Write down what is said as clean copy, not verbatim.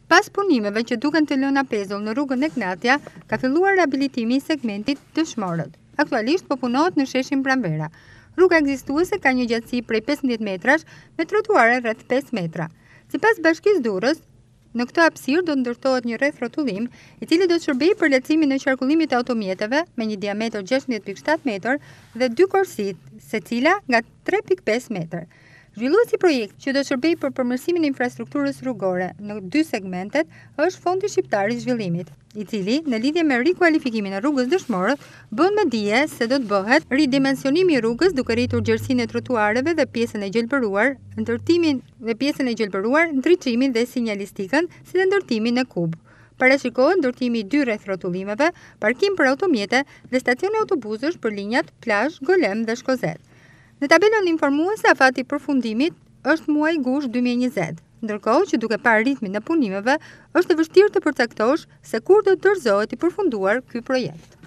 Pas punimeve që duken të lëna pezull në rrugën e Knatja, ka filluar rehabilitimi i segmentit dëshmorët. Aktualisht po punohet në sheshin Pranvera. Rruga ekzistuese ka një gjatësi prej 15 metrash me trotuare rreth 5 metra. Sipas Bashkisë Durrës, në këtë hapësirë do ndërtohet një rrethrrotullim, i cili do të shërbejë për lehtësimin e qarkullimit të automjeteve me një diametër 16.7 metër dhe 2 korsi, secila nga 3.5 metër. Zhvilluesi i projektit që do të shërbejë për përmirësimin e infrastrukturës rrugore në 2 segmentet është Fondi Shqiptar i Zhvillimit, i cili, në lidhje me rikualifikimin e rrugës Dëshmorët, bën me dije se do të bëhet ridimensionimi i rrugës duke rritur gjerësinë e trotuareve dhe pjesën e gjelbëruar, ndriçimin dhe sinjalistikën, si dhe ndërtimin e kub. Parashikohet ndërtimi i 2 rrethrrotullimeve, parkim për automjete dhe stacione autobusësh për linjat Plazh, Golem dhe Shkozet. Në tabelën informuese, afati i përfundimit është muaji Gusht 2020, ndërkohë që duke parë ritmin e punimeve, është e vështirë të përcaktosh se kur do të dorëzohet i përfunduar ky projekt.